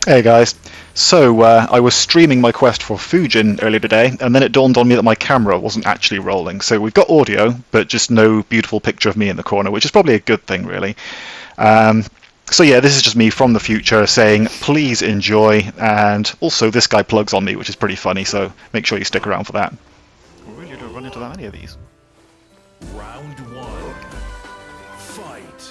Hey guys, so I was streaming my quest for Fujin earlier today, and then it dawned on me that my camera wasn't actually rolling. So we've got audio, but just no beautiful picture of me in the corner, which is probably a good thing, really. Um, so yeah, this is just me from the future saying, please enjoy, and also this guy plugs on me, which is pretty funny, so make sure you stick around for that. We really don't run into that many of these. Round one. Fight.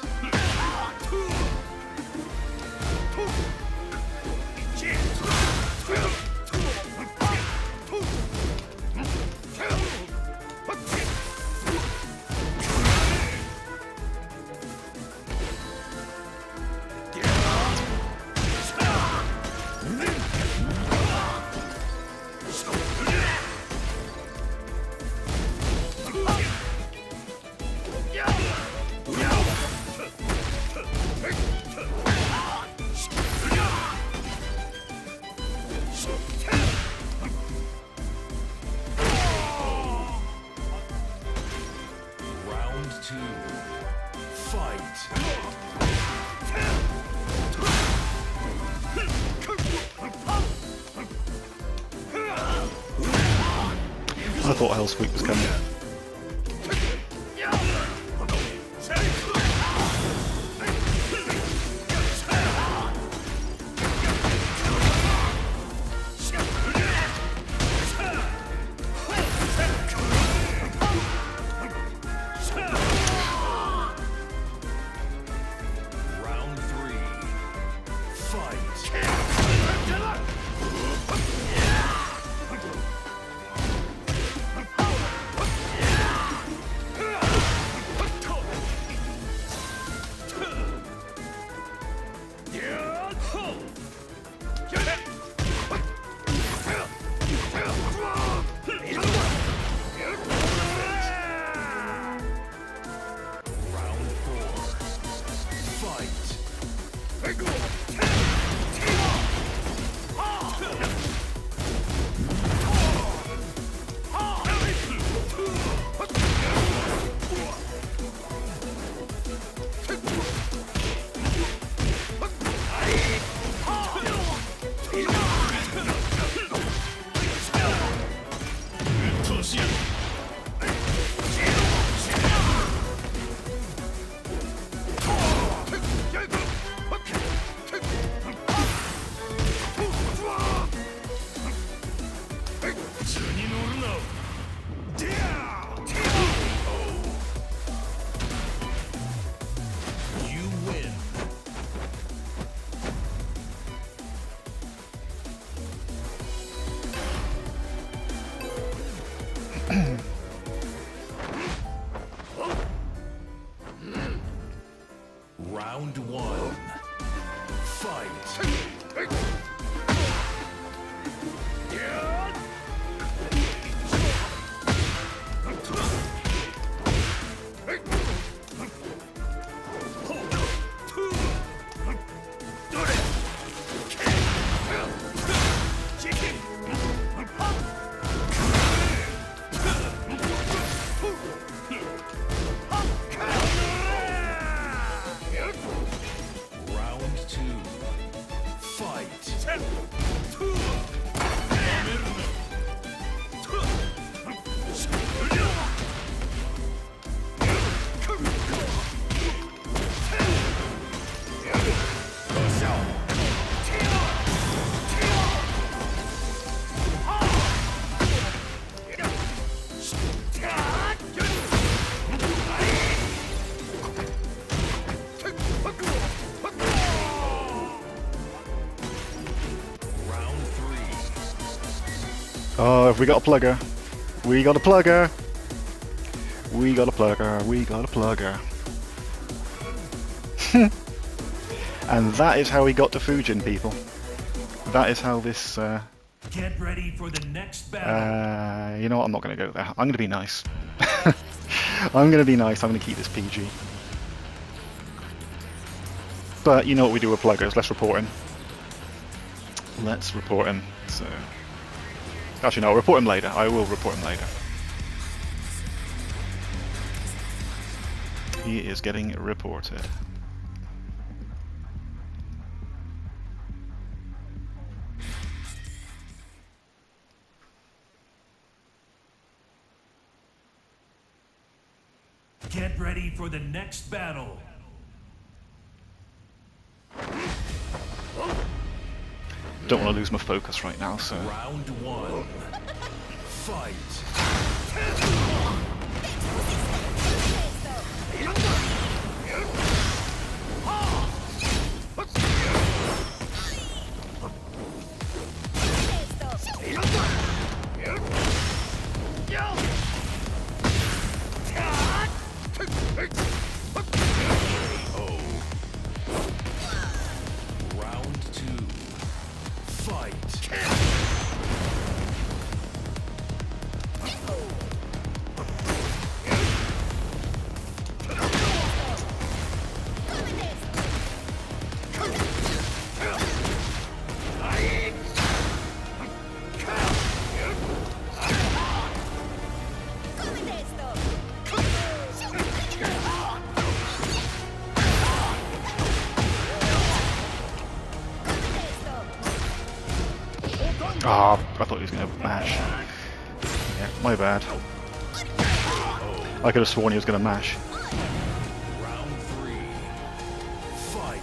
I thought Hell Sweep was coming. Round one. Fight. Oh, have we got a plugger? We got a plugger! We got a plugger, we got a plugger. And that is how we got to Fujin, people. That is how this, Get ready for the next battle. you know what, I'm not going to go there. I'm going to be nice. I'm going to be nice, I'm going to keep this PG. But you know what we do with pluggers, let's report him. Let's report him, so... Actually no, I'll report him later. I will report him later. He is getting reported. Get ready for the next battle. Don't want to lose my focus right now, so... Round one. Fight. Ah, I thought he was going to mash. Yeah, my bad. I could have sworn he was going to mash. Round three. Fight.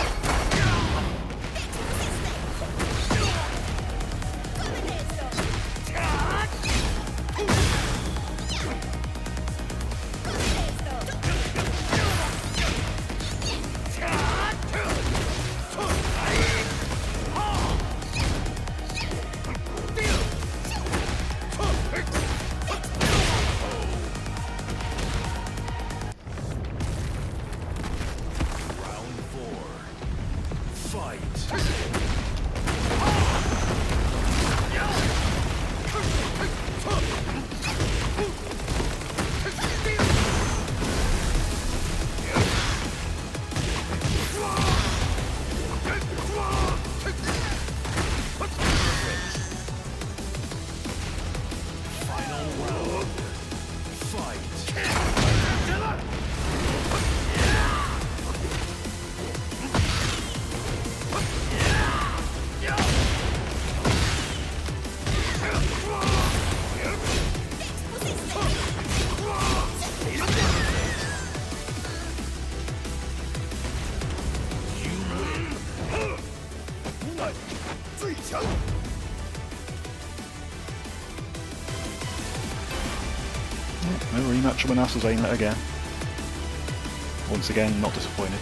No rematch with Azucena again. Once again, not disappointed.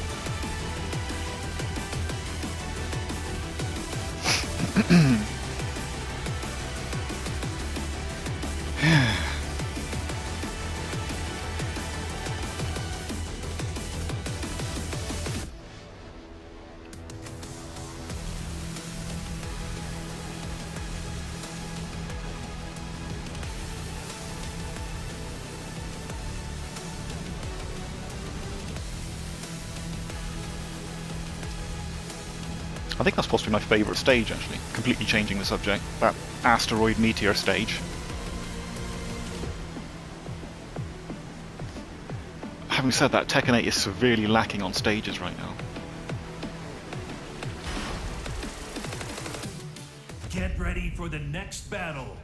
I think that's possibly my favourite stage, actually. Completely changing the subject. That asteroid meteor stage. Having said that, Tekken 8 is severely lacking on stages right now. Get ready for the next battle.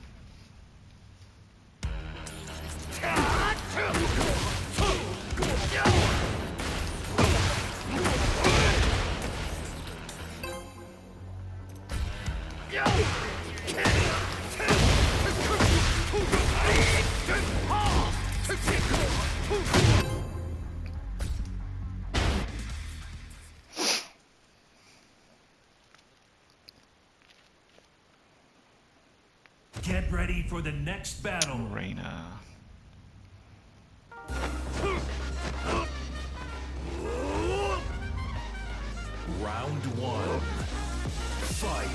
Get ready for the next battle. Reina. Round one. Fight.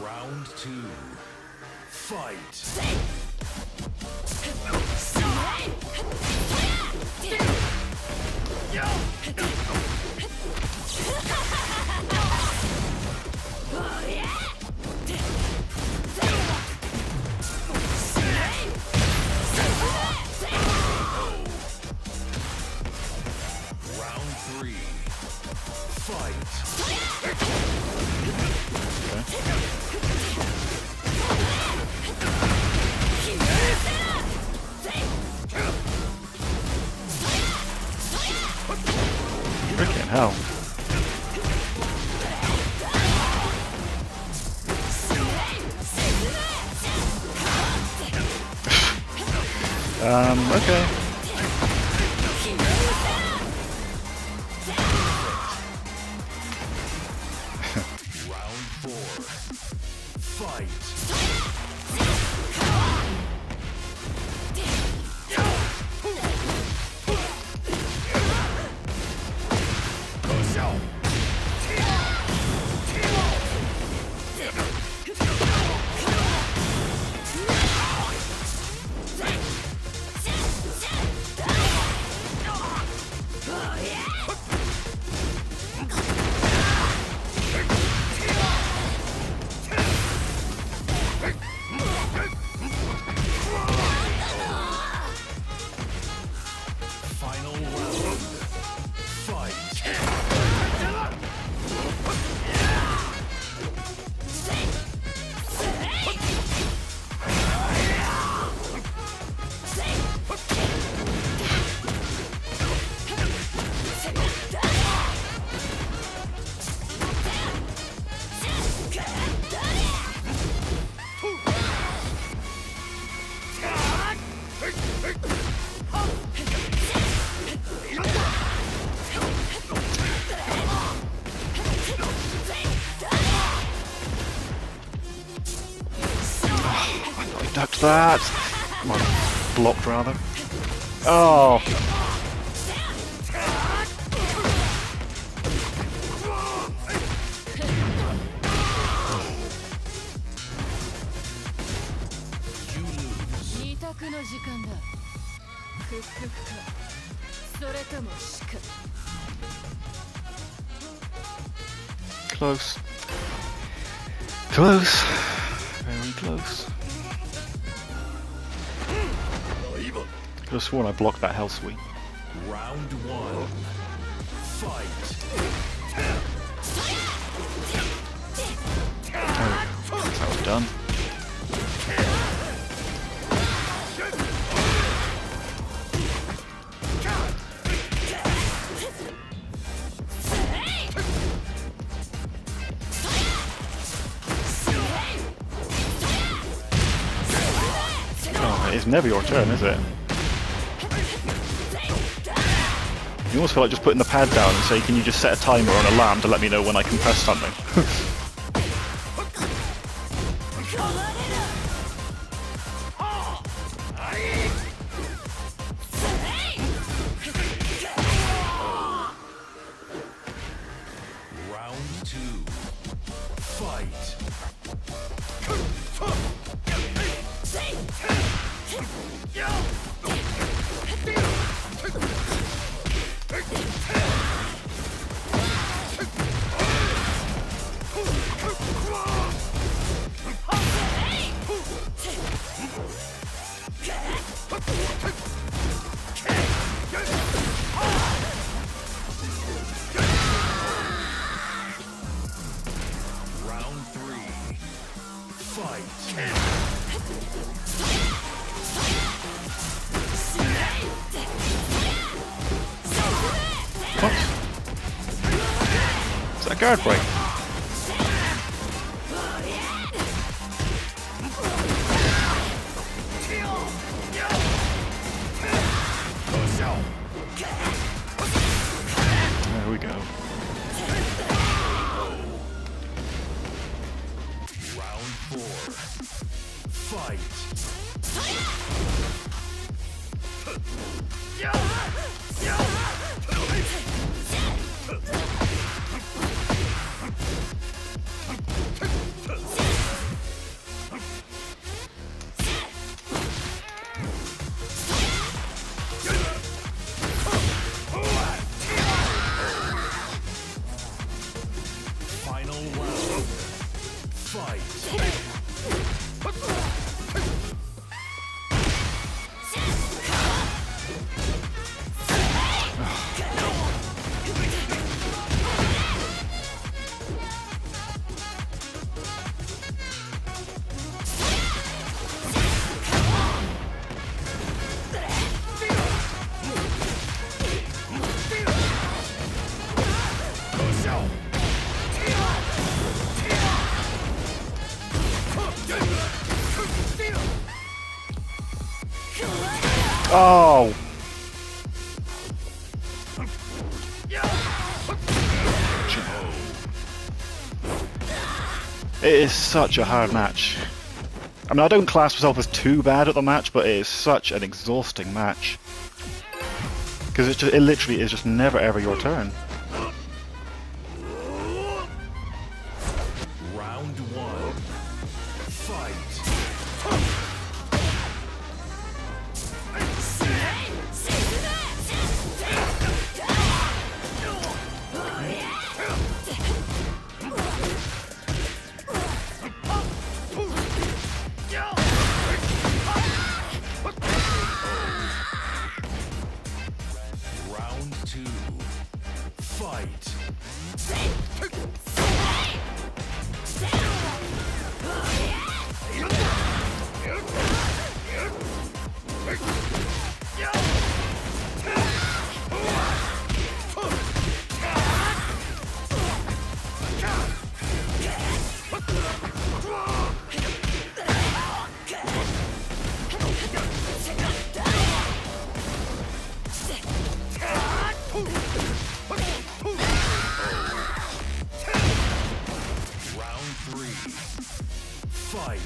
Round 2. Fight. Round 3. Fight. Freaking hell. Okay. Round 4. Fight. Final round. Fight. Ducked that. Come on, blocked rather. Oh. You lose. 二択の時間だ。屈服か、それとも死か。 Close. Close. Very close. Could have sworn I blocked that hell sweep. Round 1. Fight. That was done. Oh, it's never your turn, is it? You almost feel like just putting the pad down and say, can you just set a timer on alarm to let me know when I can press something? Round 2. Fight. Round 3. Fight. What? Is that a guard break? There we go. Round 4. Fight. Oh! It is such a hard match. I mean, I don't class myself as too bad at the match, but it is such an exhausting match. Because it literally is just never ever your turn. Round one. Fight. Round two. Fight. Round three. Fight.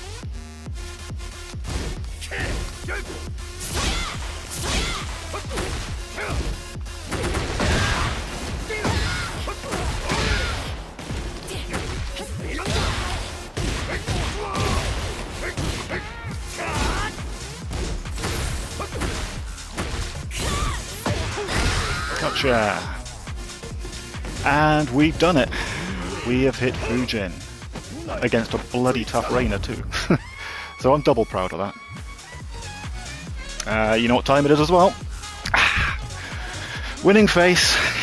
Gotcha! And we've done it! We have hit Fujin. Against a bloody tough Reina too. So I'm double proud of that. You know what time it is as well? Winning face!